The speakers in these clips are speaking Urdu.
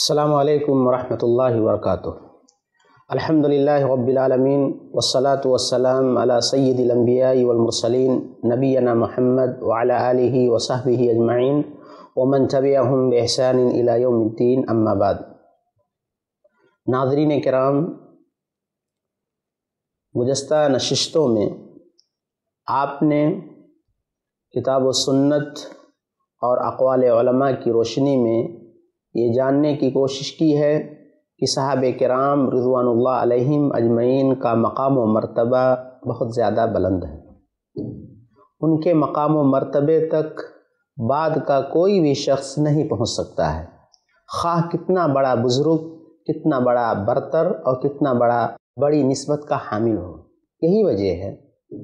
السلام علیکم ورحمۃ اللہ وبرکاتہ۔ الحمد للہ رب العالمین والصلاة والسلام علی سید الانبیاء والمرسلین نبینا محمد وعلی آلہ وصحبہ اجمعین ومن تبعہم بإحسان الی یوم الدین، اما بعد۔ ناظرین کرام، گزشتہ نشستوں میں آپ نے کتاب و سنت اور اقوال علماء کی روشنی میں یہ جاننے کی کوشش کی ہے کہ صحابہ کرام رضوان اللہ علیہم اجمعین کا مقام و مرتبہ بہت زیادہ بلند ہے۔ ان کے مقام و مرتبے تک بعد کا کوئی بھی شخص نہیں پہنچ سکتا ہے، خواہ کتنا بڑا بزرگ، کتنا بڑا برتر اور کتنا بڑی نسبت کا حامل ہو۔ یہی وجہ ہے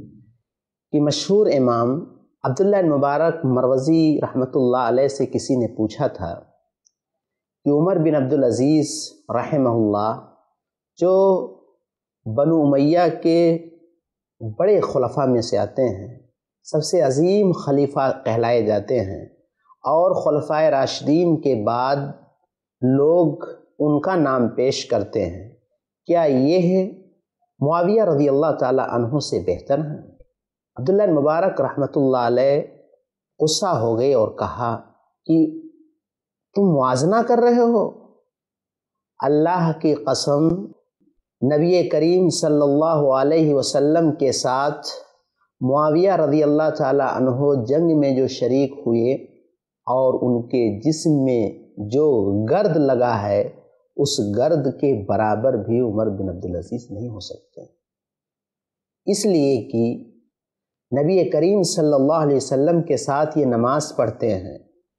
کہ مشہور امام عبداللہ مبارک مروزی رحمۃ اللہ علیہ سے کسی نے پوچھا تھا کہ عمر بن عبدالعزیز رحمہ اللہ جو بنو امیہ کے بڑے خلفاء میں سے آتے ہیں، سب سے عظیم خلیفہ کہلائے جاتے ہیں، اور خلفائے راشدین کے بعد لوگ ان کا نام پیش کرتے ہیں، کیا یہ معاویہ رضی اللہ تعالی عنہ سے بہتر ہیں؟ عبداللہ مبارک رحمۃ اللہ علیہ غصہ ہو گئے اور کہا کہ تم موازنہ کر رہے ہو؟ اللہ کی قسم، نبی کریم صلی اللہ علیہ وسلم کے ساتھ معاویہ رضی اللہ تعالی عنہ جنگ میں جو شریک ہوئے اور ان کے جسم میں جو گرد لگا ہے، اس گرد کے برابر بھی عمر بن عبدالعزیز نہیں ہو سکتے، اس لیے کہ نبی کریم صلی اللہ علیہ وسلم کے ساتھ یہ نماز پڑھتے ہیں۔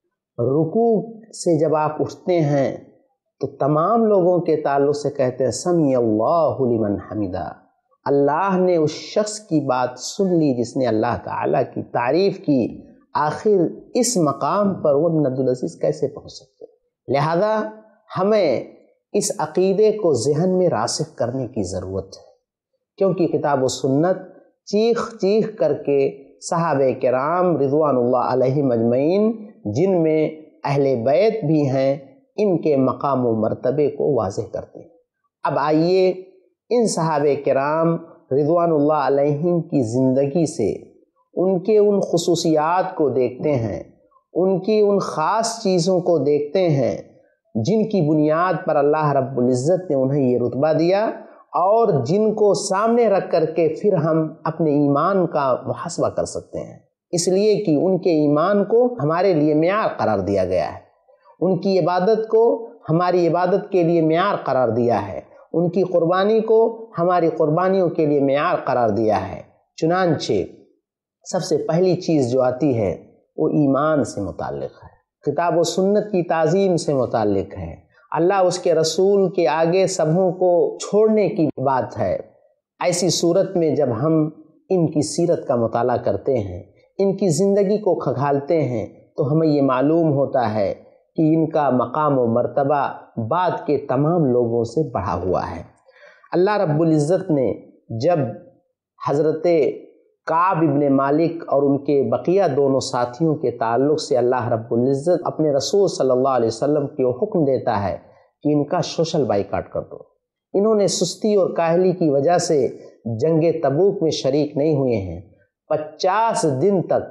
رکوع سے جب آپ اٹھتے ہیں تو تمام لوگوں کے تعلق سے کہتے ہیں سمیع اللہ لمن حمدہ، اللہ نے اس شخص کی بات سن لی جس نے اللہ تعالیٰ کی تعریف کی۔ آخر اس مقام پر عمر بن عبدالعزیز کیسے پہنچ سکتے؟ لہذا ہمیں اس عقیدے کو ذہن میں راسخ کرنے کی ضرورت ہے، کیونکہ کتاب و سنت چیخ چیخ کر کے صحابہ کرام رضوان اللہ علیہم اجمعین، جن میں اہل بیت بھی ہیں، ان کے مقام و مرتبے کو واضح کرتے ہیں۔ اب آئیے ان صحابہ کرام رضوان اللہ علیہم کی زندگی سے ان کے ان خصوصیات کو دیکھتے ہیں، ان کی ان خاص چیزوں کو دیکھتے ہیں جن کی بنیاد پر اللہ رب العزت نے انہیں یہ رتبہ دیا، اور جن کو سامنے رکھ کر کے پھر ہم اپنے ایمان کا محاسبہ کر سکتے ہیں، اس لیے کہ ان کے ایمان کو ہمارے لیے معیار قرار دیا گیا ہے، ان کی عبادت کو ہماری عبادت کے لیے معیار قرار دیا ہے، ان کی قربانی کو ہماری قربانیوں کے لیے معیار قرار دیا ہے۔ چنانچہ سب سے پہلی چیز جو آتی ہے وہ ایمان سے متعلق ہے، کتاب و سنت کی تعظیم سے متعلق ہے، اللہ اس کے رسول کے آگے سبوں کو چھوڑنے کی بات ہے۔ ایسی صورت میں جب ہم ان کی سیرت کا مطالعہ کرتے ہیں، ان کی زندگی کو کھنگالتے ہیں، تو ہمیں یہ معلوم ہوتا ہے کہ ان کا مقام و مرتبہ بعد کے تمام لوگوں سے بڑھا ہوا ہے۔ اللہ رب العزت نے جب حضرت کعب ابن مالک اور ان کے بقیہ دونوں ساتھیوں کے تعلق سے اللہ رب العزت اپنے رسول صلی اللہ علیہ وسلم کو حکم دیتا ہے کہ ان کا سوشل بائیکاٹ کر دو، انہوں نے سستی اور کاہلی کی وجہ سے جنگ تبوک میں شریک نہیں ہوئے ہیں، 50 دن تک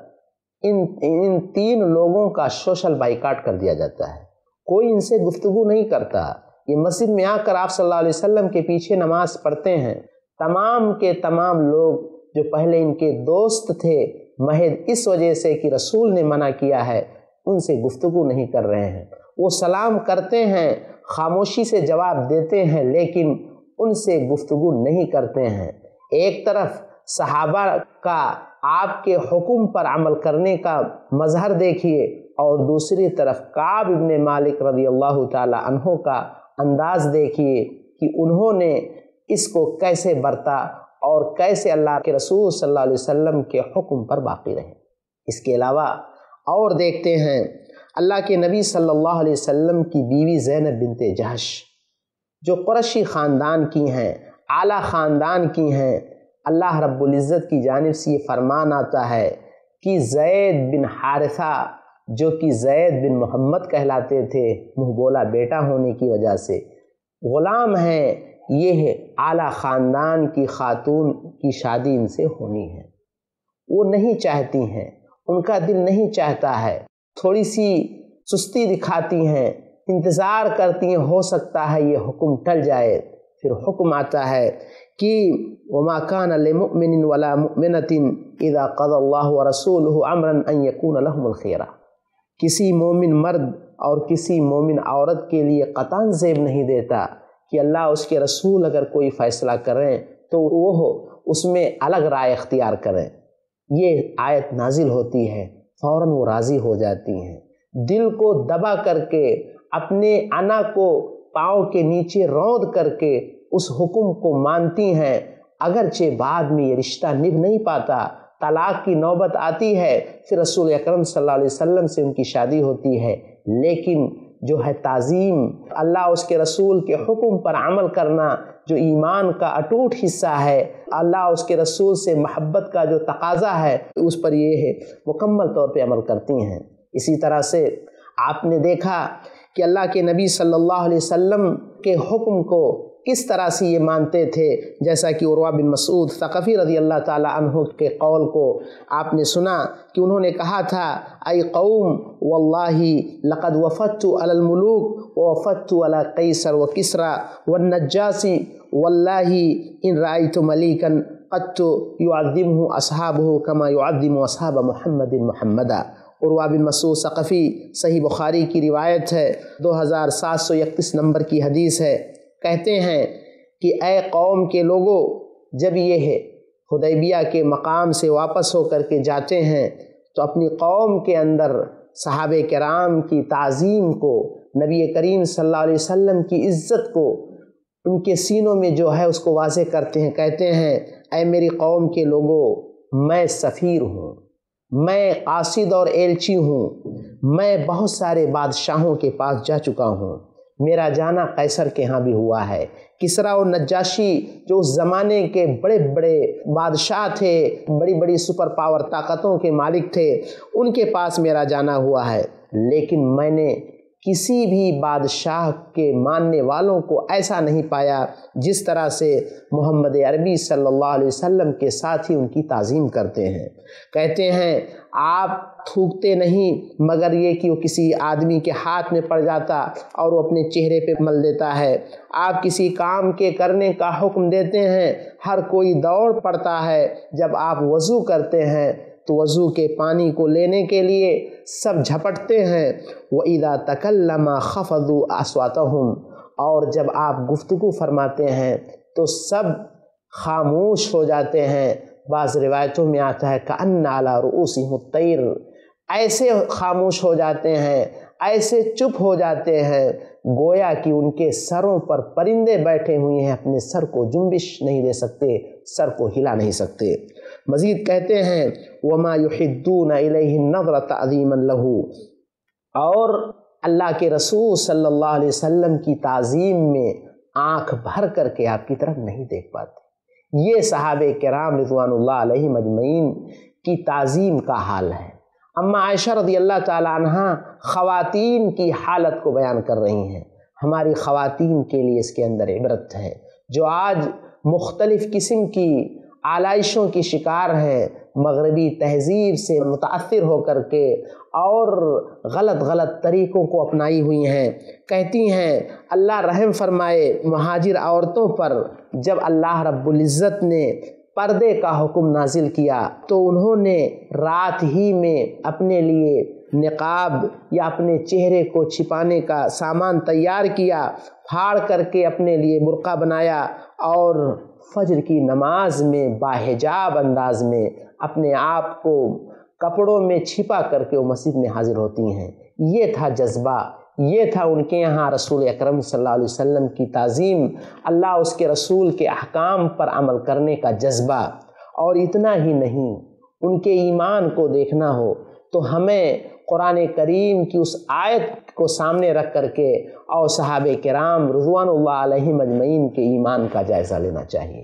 ان 3 لوگوں کا سوشل بائیکاٹ کر دیا جاتا ہے، کوئی ان سے گفتگو نہیں کرتا، یہ مسجد میں آ کر آپ صلی اللہ علیہ وسلم کے پیچھے نماز پڑھتے ہیں، تمام کے تمام لوگ جو پہلے ان کے دوست تھے، محض اس وجہ سے کہ رسول نے منع کیا ہے، ان سے گفتگو نہیں کر رہے ہیں، وہ سلام کرتے ہیں، خاموشی سے جواب دیتے ہیں، لیکن ان سے گفتگو نہیں کرتے ہیں۔ ایک طرف صحابہ کا آپ کے حکم پر عمل کرنے کا مظہر دیکھیے، اور دوسری طرف کعب ابن مالک رضی اللہ تعالی عنہ کا انداز دیکھیے کہ انہوں نے اس کو کیسے برتا اور کیسے اللہ کے رسول صلی اللہ علیہ وسلم کے حکم پر باقی رہے۔ اس کے علاوہ اور دیکھتے ہیں اللہ کے نبی صلی اللہ علیہ وسلم کی بیوی زینب بنت جہش، جو قریشی خاندان کی ہیں، اعلیٰ خاندان کی ہیں، اللہ رب العزت کی جانب سے یہ فرمان آتا ہے کہ زید بن حارثہ جو کہ زید بن محمد کہلاتے تھے منہ بولا بیٹا ہونے کی وجہ سے، غلام ہیں، یہ اعلیٰ خاندان کی خاتون کی شادی ان سے ہونی ہے۔ وہ نہیں چاہتی ہیں، ان کا دل نہیں چاہتا ہے، تھوڑی سی سستی دکھاتی ہیں، انتظار کرتی ہیں ہو سکتا ہے یہ حکم ٹل جائے۔ پھر حکم آتا ہے کہ وما كان لمؤمن ولا مؤمنة اذا قضى الله ورسوله امرا ان يكون لهم الخيرہ، کسی مومن مرد اور کسی مومن عورت کے لیے قطعاً زیب نہیں دیتا کہ اللہ اس کے رسول اگر کوئی فیصلہ کریں تو وہ اس میں الگ رائے اختیار کریں۔ یہ آیت نازل ہوتی ہے، فوراً وہ راضی ہو جاتی ہیں، دل کو دبا کر کے اپنے انا کو پاؤں کے نیچے روند کر کے اس حکم کو مانتی ہیں، اگرچہ بعد میں یہ رشتہ نبھ نہیں پاتا، طلاق کی نوبت آتی ہے، پھر رسول اکرم صلی اللہ علیہ وسلم سے ان کی شادی ہوتی ہے، لیکن جو ہے تعظیم، اللہ اس کے رسول کے حکم پر عمل کرنا جو ایمان کا اٹوٹ حصہ ہے، اللہ اس کے رسول سے محبت کا جو تقاضا ہے اس پر یہ ہے مکمل طور پہ عمل کرتی ہیں۔ اسی طرح سے آپ نے دیکھا کہ اللہ کے نبی صلی اللہ علیہ وسلم کے حکم کو کس طرح سے یہ مانتے تھے، جیسا کہ عروہ بن مسعود ثقفی رضی اللہ تعالی عنہ کے قول کو آپ نے سنا کہ انہوں نے کہا تھا اے قوم واللہ لقد وفدت علی الملوک ووفدت علی قیصر وکسریٰ والنجاسی واللہ ان رأیت ملیکا قد یعظمہ اصحابہ کما یعظم اصحاب محمد محمدا۔ عروہ بن مسعود ثقفی، صحیح بخاری کی روایت ہے، 2731 نمبر کی حدیث ہے، کہتے ہیں کہ اے قوم کے لوگوں، جب یہ حدیبیہ کے مقام سے واپس ہو کر کے جاتے ہیں تو اپنی قوم کے اندر صحابہ کرام کی تعظیم کو، نبی کریم صلی اللہ علیہ وسلم کی عزت کو ان کے سینوں میں جو ہے اس کو واضح کرتے ہیں، کہتے ہیں اے میری قوم کے لوگوں، میں سفیر ہوں، میں قاصد اور ایلچی ہوں، میں بہت سارے بادشاہوں کے پاس جا چکا ہوں، میرا جانا قیصر کے ہاں بھی ہوا ہے، کسریٰ اور نجاشی جو اس زمانے کے بڑے بڑے بادشاہ تھے، بڑی بڑی سپر پاور طاقتوں کے مالک تھے، ان کے پاس میرا جانا ہوا ہے، لیکن میں نے کسی بھی بادشاہ کے ماننے والوں کو ایسا نہیں پایا جس طرح سے محمد عربی صلی اللہ علیہ وسلم کے ساتھ ہی ان کی تعظیم کرتے ہیں۔ کہتے ہیں آپ تھوکتے نہیں مگر یہ کہ وہ کسی آدمی کے ہاتھ میں پڑ جاتا اور وہ اپنے چہرے پہ مل دیتا ہے، آپ کسی کام کے کرنے کا حکم دیتے ہیں، ہر کوئی دوڑ پڑتا ہے، جب آپ وضو کرتے ہیں تو وضو کے پانی کو لینے کے لیے سب جھپٹتے ہیں، وَإِذَا تَكَلَّمَ خَفَضُوا أَصْوَاتَهُمْ، اور جب آپ گفتگو فرماتے ہیں تو سب خاموش ہو جاتے ہیں۔ بعض روایتوں میں آتا ہے كَأَنَّ عَلَىٰ رُؤُوسِهِمُ الطَّيْرُ، ایسے خاموش ہو جاتے ہیں، ایسے چپ ہو جاتے ہیں گویا کہ ان کے سروں پر پرندے بیٹھے ہوئے ہیں، اپنے سر کو جنبش نہیں دے سکتے، سر کو ہلا نہیں سکتے۔ مزید کہتے ہیں وَمَا يُحِدُّونَ إِلَيْهِ النَّظْرَ تَعْظِيمًا لَهُ، اور اللہ کے رسول صلی اللہ علیہ وسلم کی تعظیم میں آنکھ بھر کر کے آپ کی طرف نہیں دیکھ پاتے۔ یہ صحابہ کرام رضوان اللہ علیہم اجمعین کی تعظیم کا حال ہے۔ اما عائشہ رضی اللہ تعالی عنہا خواتین کی حالت کو بیان کر رہی ہیں، ہماری خواتین کے لیے اس کے اندر عبرت ہے، جو آج مختلف قسم کی آلائشوں کی شکار ہیں، مغربی تہذیب سے متاثر ہو کر کے اور غلط غلط طریقوں کو اپنائی ہوئی ہیں۔ کہتی ہیں اللہ رحم فرمائے مہاجر عورتوں پر، جب اللہ رب العزت نے پردے کا حکم نازل کیا تو انہوں نے رات ہی میں اپنے لیے نقاب یا اپنے چہرے کو چھپانے کا سامان تیار کیا، پھاڑ کر کے اپنے لیے برقع بنایا اور فجر کی نماز میں باحجاب انداز میں اپنے آپ کو کپڑوں میں چھپا کر کے وہ مسجد میں حاضر ہوتی ہیں۔ یہ تھا جذبہ، یہ تھا ان کے یہاں رسول اکرم صلی اللہ علیہ وسلم کی تعظیم، اللہ اس کے رسول کے احکام پر عمل کرنے کا جذبہ۔ اور اتنا ہی نہیں، ان کے ایمان کو دیکھنا ہو تو ہمیں قرآن کریم کی اس آیت کو سامنے رکھ کر کے اور صحابہ کرام رضوان اللہ علیہم اجمعین کے ایمان کا جائزہ لینا چاہیے۔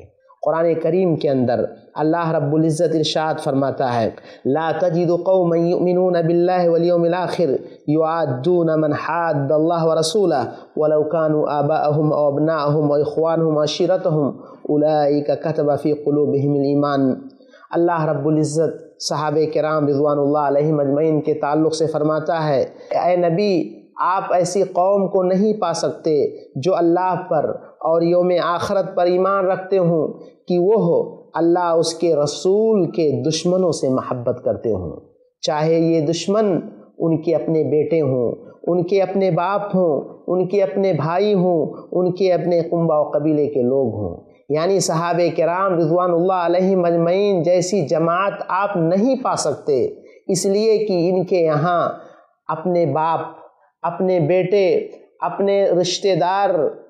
قرآن کریم کے اندر اللہ رب العزت ارشاد فرماتا ہے لا تجد قوما یؤمنون باللہ والیوم الآخر یعادون من حاد اللہ ورسولہ ولو كانوا آباءهم او ابناءهم و اخوانهم وعشیرتهم اولئک کتب فی قلوبهم الایمان۔ اللہ رب العزت صحابہ کرام رضوان اللہ علیہم اجمعین کے تعلق سے فرماتا ہے اے نبی آپ ایسی قوم کو نہیں پا سکتے جو اللہ پر اور یوم آخرت پر ایمان رکھتے ہوں کہ وہ اللہ اس کے رسول کے دشمنوں سے محبت کرتے ہوں، چاہے یہ دشمن ان کے اپنے بیٹے ہوں، ان کے اپنے باپ ہوں، ان کے اپنے بھائی ہوں، ان کے اپنے قنبہ و قبیلے کے لوگ ہوں۔ یعنی صحابہ کرام رضوان اللہ علیہم اجمعین جیسی جماعت آپ نہیں پا سکتے، اس لیے کہ ان کے یہاں اپنے باپ، اپنے بیٹے، اپنے رشتہ دار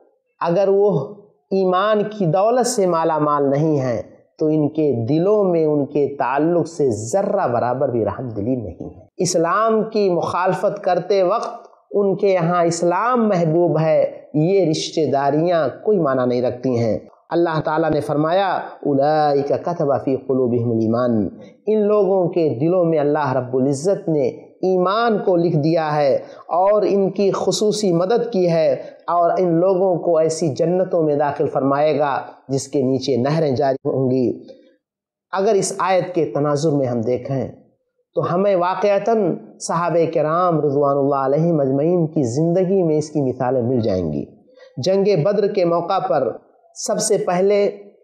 اگر وہ ایمان کی دولت سے مالا مال نہیں ہیں تو ان کے دلوں میں ان کے تعلق سے ذرہ برابر بھی رحم دلی نہیں ہے۔ اسلام کی مخالفت کرتے وقت ان کے یہاں اسلام محبوب ہے، یہ رشتہ داریاں کوئی معنی نہیں رکھتی ہیں۔ اللہ تعالیٰ نے فرمایا اولئک کتب فی قلوبہم الایمان، ان لوگوں کے دلوں میں اللہ رب العزت نے ایمان کو لکھ دیا ہے اور ان کی خصوصی مدد کی ہے، اور ان لوگوں کو ایسی جنتوں میں داخل فرمائے گا جس کے نیچے نہریں جاری ہوں گی۔ اگر اس آیت کے تناظر میں ہم دیکھیں تو ہمیں واقعتاً صحابہ کرام رضوان اللہ علیہم اجمعین کی زندگی میں اس کی مثالیں مل جائیں گی۔ جنگ بدر کے موقع پر سب سے پہلے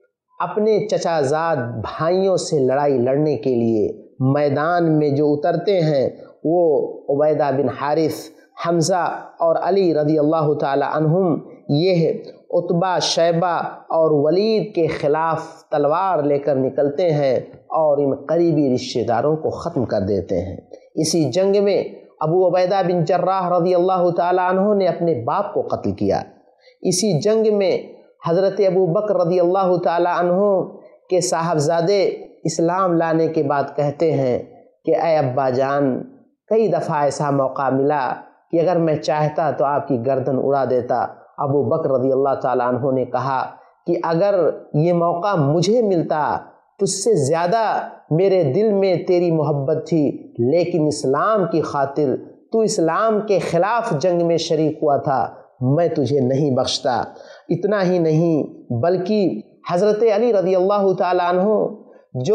اپنے چچا زاد بھائیوں سے لڑائی لڑنے کے لیے میدان میں جو اترتے ہیں وہ عبیدہ بن حارث، حمزہ اور علی رضی اللہ تعالی عنہم، یہ عتبہ، شیبہ اور ولید کے خلاف تلوار لے کر نکلتے ہیں اور ان قریبی رشتہ داروں کو ختم کر دیتے ہیں۔ اسی جنگ میں ابو عبیدہ بن جراح رضی اللہ تعالی عنہ نے اپنے باپ کو قتل کیا۔ اسی جنگ میں حضرت ابو بکر رضی اللہ تعالی عنہ کے صاحبزادے اسلام لانے کے بعد کہتے ہیں کہ اے ابا جان، کئی دفعہ ایسا موقع ملا کہ اگر میں چاہتا تو آپ کی گردن اڑا دیتا۔ ابو بکر رضی اللہ تعالی عنہ نے کہا کہ اگر یہ موقع مجھے ملتا تو اس سے زیادہ میرے دل میں تیری محبت تھی، لیکن اسلام کی خاطر تو اسلام کے خلاف جنگ میں شریک ہوا تھا، میں تجھے نہیں بخشتا۔ اتنا ہی نہیں بلکہ حضرت علی رضی اللہ تعالی عنہ جو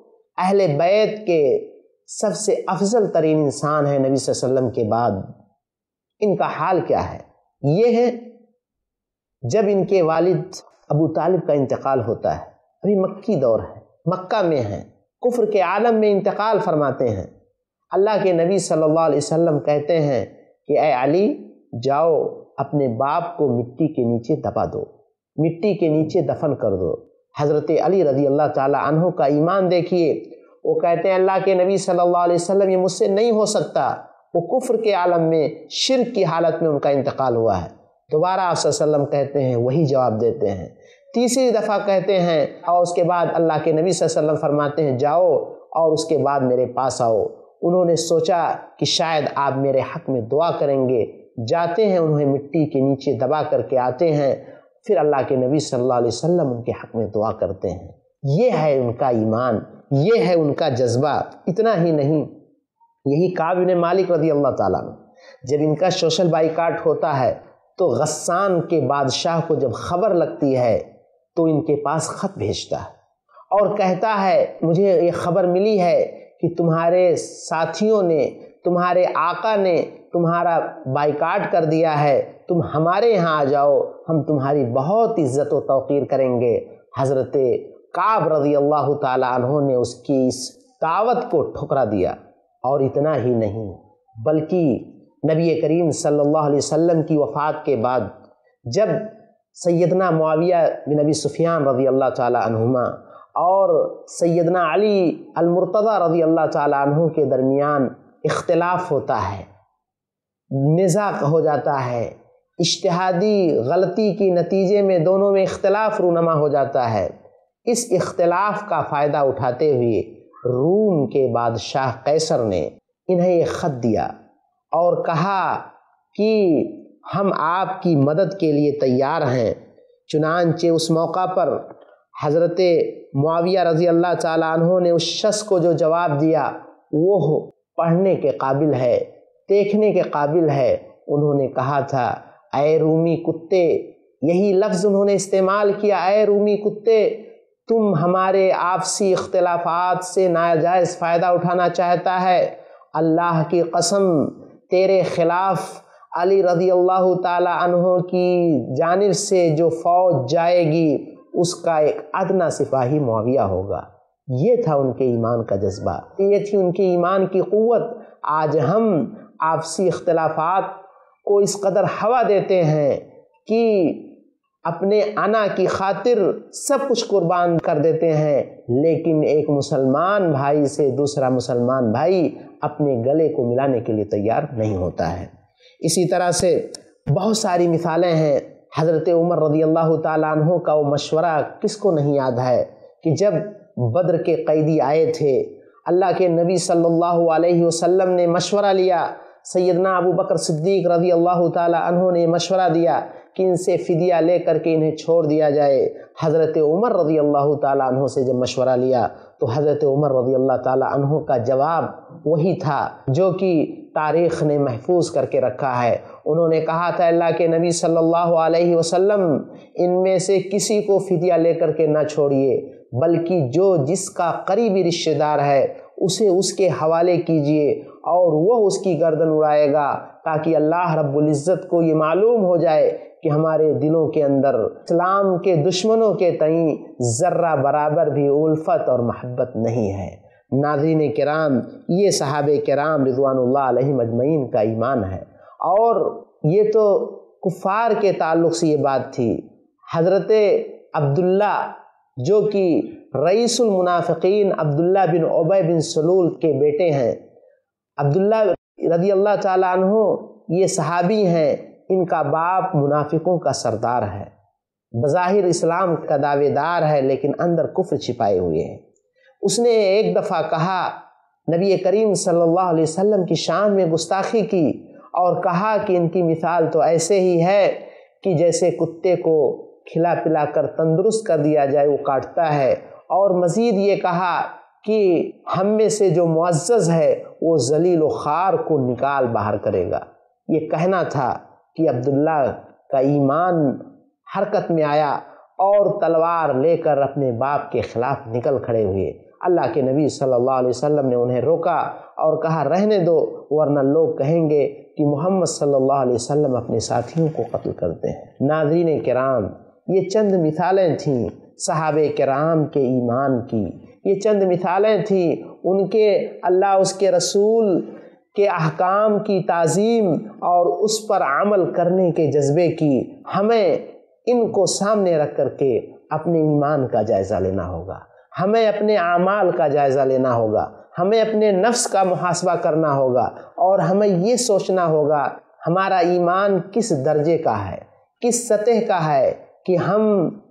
اہل بیت کے سب سے افضل ترین انسان ہیں نبی صلی اللہ علیہ وسلم کے بعد، ان کا حال کیا ہے؟ یہ ہے جب ان کے والد ابو طالب کا انتقال ہوتا ہے، ابھی مکی دور ہے، مکہ میں ہیں، کفر کے عالم میں انتقال فرماتے ہیں، اللہ کے نبی صلی اللہ علیہ وسلم کہتے ہیں کہ اے علی جاؤ اپنے باپ کو مٹی کے نیچے دبا دو، مٹی کے نیچے دفن کر دو۔ حضرت علی رضی اللہ تعالی عنہ کا ایمان دیکھیے، وہ کہتے ہیں اللہ کے نبی صلی اللہ علیہ وسلم یہ مجھ سے نہیں ہو سکتا۔ وہ کفر کے عالم میں شرک کی حالت میں ان کا انتقال ہوا ہے۔ دوبارہ آپ صلی اللہ علیہ وسلم کہتے ہیں، وہی جواب دیتے ہیں، تیسری دفعہ کہتے ہیں، اور اس کے بعد اللہ کے نبی صلی اللہ علیہ وسلم فرماتے ہیں جاؤ اور اس کے بعد میرے پاس آؤ۔ انہوں نے سوچا کہ شاید آپ میرے حق میں دعا کریں گے، جاتے ہیں، انہیں مٹی کے نیچے دبا کر کے آتے ہیں، پھر اللہ کے نبی صلی اللہ علیہ وسلم ان کے حق میں دعا کرتے ہیں۔ یہ ہے ان کا ایمان، یہ ہے ان کا جذبہ۔ اتنا ہی نہیں، یہی کعب بن مالک رضی اللہ تعالیٰ عنہ، جب ان کا سوشل بائیکاٹ ہوتا ہے تو غسان کے بادشاہ کو جب خبر لگتی ہے تو ان کے پاس خط بھیجتا ہے اور کہتا ہے مجھے یہ خبر ملی ہے کہ تمہارے ساتھیوں نے، تمہارے آقا نے تمہارا بائیکاٹ کر دیا ہے، تم ہمارے یہاں آ جاؤ، ہم تمہاری بہت عزت و توقیر کریں گے۔ حضرت کعب رضی اللہ تعالی عنہ نے اس کی اس دعوت کو ٹھکرا دیا، اور اتنا ہی نہیں بلکہ نبی کریم صلی اللہ علیہ وسلم کی وفات کے بعد جب سیدنا معاویہ بن ابی سفیان رضی اللہ تعالی عنہما اور سیدنا علی المرتضی رضی اللہ تعالی عنہ کے درمیان اختلاف ہوتا ہے، نزاع ہو جاتا ہے، اجتہادی غلطی کے نتیجے میں دونوں میں اختلاف رونما ہو جاتا ہے، اس اختلاف کا فائدہ اٹھاتے ہوئے روم کے بادشاہ قیصر نے انہیں ایک خط دیا اور کہا کہ ہم آپ کی مدد کے لیے تیار ہیں۔ چنانچہ اس موقع پر حضرت معاویہ رضی اللہ تعالیٰ عنہ نے اس شخص کو جو جواب دیا وہ پڑھنے کے قابل ہے، دیکھنے کے قابل ہے۔ انہوں نے کہا تھا اے رومی کتے، یہی لفظ انہوں نے استعمال کیا، اے رومی کتے، تم ہمارے آپسی اختلافات سے ناجائز فائدہ اٹھانا چاہتا ہے، اللہ کی قسم تیرے خلاف علی رضی اللہ تعالی عنہ کی جانب سے جو فوج جائے گی اس کا ایک ادنا سپاہی معاویہ ہوگا۔ یہ تھا ان کے ایمان کا جذبہ، یہ تھی ان کے ایمان کی قوت۔ آج ہم آپسی اختلافات کو اس قدر ہوا دیتے ہیں کہ اپنے انا کی خاطر سب کچھ قربان کر دیتے ہیں، لیکن ایک مسلمان بھائی سے دوسرا مسلمان بھائی اپنے گلے کو ملانے کے لیے تیار نہیں ہوتا ہے۔ اسی طرح سے بہت ساری مثالیں ہیں۔ حضرت عمر رضی اللہ تعالیٰ عنہ کا وہ مشورہ کس کو نہیں یاد ہے کہ جب بدر کے قیدی آئے تھے، اللہ کے نبی صلی اللہ علیہ وسلم نے مشورہ لیا، سیدنا ابو بکر صدیق رضی اللہ تعالیٰ عنہ نے مشورہ دیا کہ ان سے فدیہ لے کر کے انہیں چھوڑ دیا جائے۔ حضرت عمر رضی اللہ تعالیٰ عنہ سے جب مشورہ لیا تو حضرت عمر رضی اللہ تعالیٰ عنہ کا جواب وہی تھا جو کہ تاریخ نے محفوظ کر کے رکھا ہے۔ انہوں نے کہا تھا اللہ کے نبی صلی اللہ علیہ وسلم ان میں سے کسی کو فدیہ لے کر کے نہ چھوڑیے، بلکہ جو جس کا قریبی رشتہ دار ہے اسے اس کے حوالے کیجئے اور وہ اس کی گردن اڑائے گا، تاکہ اللہ رب العزت کو یہ معلوم ہو جائے کہ ہمارے دلوں کے اندر اسلام کے دشمنوں کے تئیں ذرہ برابر بھی الفت اور محبت نہیں ہے۔ ناظرین کرام، یہ صحابہ کرام رضوان اللہ علیہم اجمعین کا ایمان ہے، اور یہ تو کفار کے تعلق سے یہ بات تھی۔ حضرت عبداللہ جو کہ رئیس المنافقین عبداللہ بن ابی بن سلول کے بیٹے ہیں، عبداللہ رضی اللہ تعالیٰ عنہ یہ صحابی ہیں، ان کا باپ منافقوں کا سردار ہے، بظاہر اسلام کا دعوے دار ہے لیکن اندر کفر چھپائے ہوئے ہیں۔ اس نے ایک دفعہ کہا، نبی کریم صلی اللہ علیہ وسلم کی شان میں گستاخی کی اور کہا کہ ان کی مثال تو ایسے ہی ہے کہ جیسے کتے کو کھلا پلا کر تندرست کر دیا جائے وہ کاٹتا ہے، اور مزید یہ کہا کہ ہم میں سے جو معزز ہے وہ ذلیل و خوار کو نکال باہر کرے گا۔ یہ کہنا تھا کہ عبداللہ کا ایمان حرکت میں آیا اور تلوار لے کر اپنے باپ کے خلاف نکل کھڑے ہوئے۔ اللہ کے نبی صلی اللہ علیہ وسلم نے انہیں روکا اور کہا رہنے دو، ورنہ لوگ کہیں گے کہ محمد صلی اللہ علیہ وسلم اپنے ساتھیوں کو قتل کرتے ہیں۔ ناظرین کرام، یہ چند مثالیں تھیں صحابہ کرام کے ایمان کی، یہ چند مثالیں تھیں ان کے اللہ اس کے رسول کے احکام کی تعظیم اور اس پر عمل کرنے کے جذبے کی۔ ہمیں ان کو سامنے رکھ کر کے اپنے ایمان کا جائزہ لینا ہوگا، ہمیں اپنے اعمال کا جائزہ لینا ہوگا، ہمیں اپنے نفس کا محاسبہ کرنا ہوگا، اور ہمیں یہ سوچنا ہوگا ہمارا ایمان کس درجے کا ہے، کس سطح کا ہے کہ ہم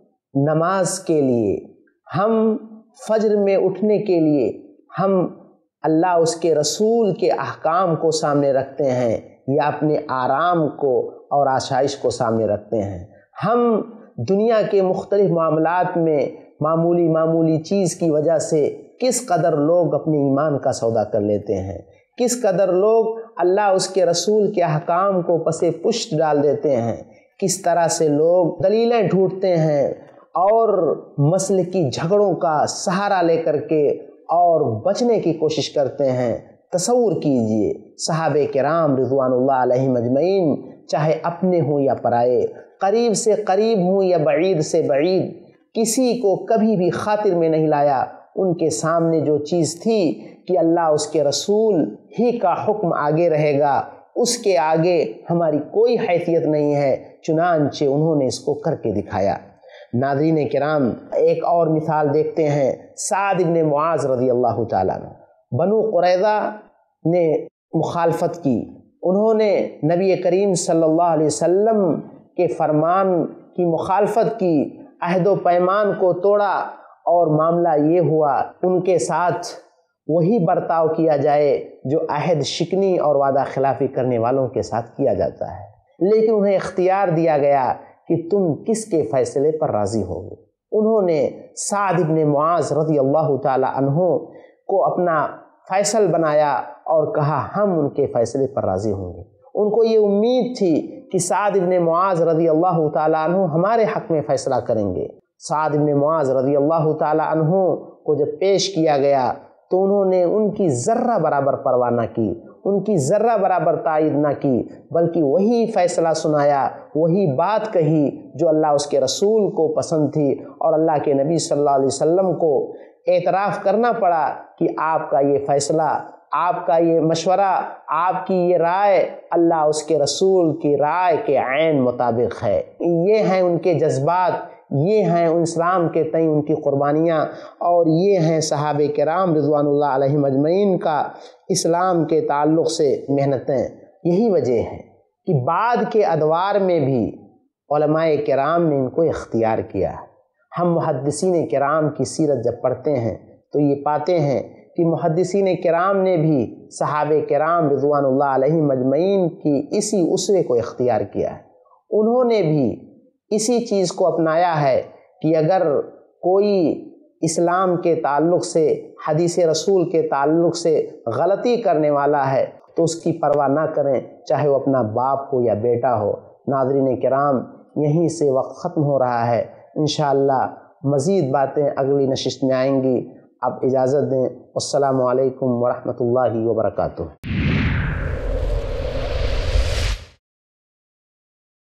نماز کے لیے، ہم فجر میں اٹھنے کے لیے ہم اللہ اس کے رسول کے احکام کو سامنے رکھتے ہیں یا اپنے آرام کو اور آسائش کو سامنے رکھتے ہیں۔ ہم دنیا کے مختلف معاملات میں معمولی چیز کی وجہ سے کس قدر لوگ اپنے ایمان کا سودا کر لیتے ہیں، کس قدر لوگ اللہ اس کے رسول کے احکام کو پسے پشت ڈال دیتے ہیں، کس طرح سے لوگ دلیلیں ڈھونڈتے ہیں اور مسلکی جھگڑوں کا سہارا لے کر کے اور بچنے کی کوشش کرتے ہیں۔ تصور کیجئے صحابہ کرام رضوان اللہ علیہم اجمعین، چاہے اپنے ہوں یا پرائے، قریب سے قریب ہوں یا بعید سے بعید، کسی کو کبھی بھی خاطر میں نہیں لایا۔ ان کے سامنے جو چیز تھی کہ اللہ اس کے رسول ہی کا حکم آگے رہے گا، اس کے آگے ہماری کوئی حیثیت نہیں ہے، چنانچہ انہوں نے اس کو کر کے دکھایا۔ ناظرین کرام، ایک اور مثال دیکھتے ہیں، سعد بن معاذ رضی اللہ تعالیٰ عنہ۔ بنو قریظہ نے مخالفت کی، انہوں نے نبی کریم صلی اللہ علیہ وسلم کے فرمان کی مخالفت کی، عہد و پیمان کو توڑا، اور معاملہ یہ ہوا ان کے ساتھ وہی برتاؤ کیا جائے جو عہد شکنی اور وعدہ خلافی کرنے والوں کے ساتھ کیا جاتا ہے، لیکن انہیں اختیار دیا گیا کہ تم کس کے فیصلے پر راضی ہوگے۔ انہوں نے سعد ابن معاذ رضی اللہ تعالی عنہ کو اپنا فیصل بنایا اور کہا ہم ان کے فیصلے پر راضی ہوں گے۔ ان کو یہ امید تھی کہ سعد ابن معاذ رضی اللہ تعالیٰ عنہ ہمارے حق میں فیصلہ کریں گے۔ سعد ابن معاذ رضی اللہ تعالیٰ عنہ کو جب پیش کیا گیا تو انہوں نے ان کی ذرہ برابر پرواہ نہ کی، ان کی ذرہ برابر تائید نہ کی، بلکہ وہی فیصلہ سنایا، وہی بات کہی جو اللہ اس کے رسول کو پسند تھی، اور اللہ کے نبی صلی اللہ علیہ وسلم کو اعتراف کرنا پڑا کہ آپ کا یہ فیصلہ، آپ کا یہ مشورہ، آپ کی یہ رائے اللہ اس کے رسول کی رائے کے عین مطابق ہے۔ یہ ہیں ان کے جذبات، یہ ہیں اسلام کے تئیں ان کی قربانیاں، اور یہ ہیں صحابہ کرام رضوان اللہ علیہم اجمعین کا اسلام کے تعلق سے محنتیں۔ یہی وجہ ہے کہ بعد کے ادوار میں بھی علماء کرام نے ان کو اختیار کیا ہے۔ ہم محدثین کرام کی سیرت جب پڑھتے ہیں تو یہ پاتے ہیں کہ محدثین کرام نے بھی صحابہ کرام رضوان اللہ علیہم اجمعین کی اسی اسوے کو اختیار کیا ہے۔ انہوں نے بھی اسی چیز کو اپنایا ہے کہ اگر کوئی اسلام کے تعلق سے، حدیث رسول کے تعلق سے غلطی کرنے والا ہے تو اس کی پرواہ نہ کریں، چاہے وہ اپنا باپ ہو یا بیٹا ہو۔ ناظرین کرام، یہیں سے وقت ختم ہو رہا ہے، انشاءاللہ مزید باتیں اگلی نشست میں آئیں گی۔ آپ اجازت دیں۔ السلام علیکم ورحمۃ اللہ وبرکاتہ۔